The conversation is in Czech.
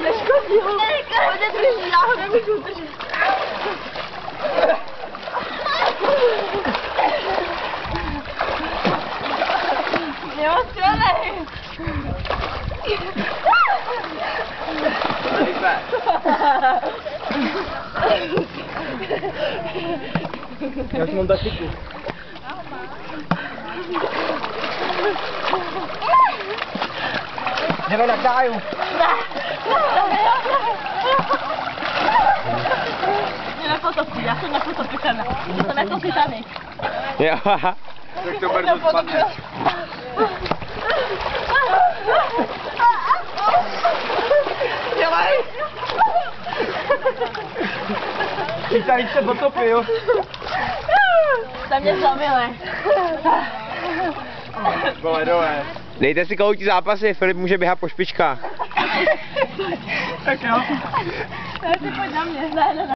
neškodí ho. Hodně drží, já ho nemůžu držet. Jo, střelej. Já už mám taktiku. Jdeme na káju. Mě nepotopí, já jsem nepotopitelná. Já jsem jako Titanic. Jo. Tak to brzo spadne. Dělej. Titanic se potopil. Tam mě zamilé. Boledové. Dejte si koutí zápasy, Filip může běhat po špičkách. Tak jo. Ne, ty pojď na mě. Ne.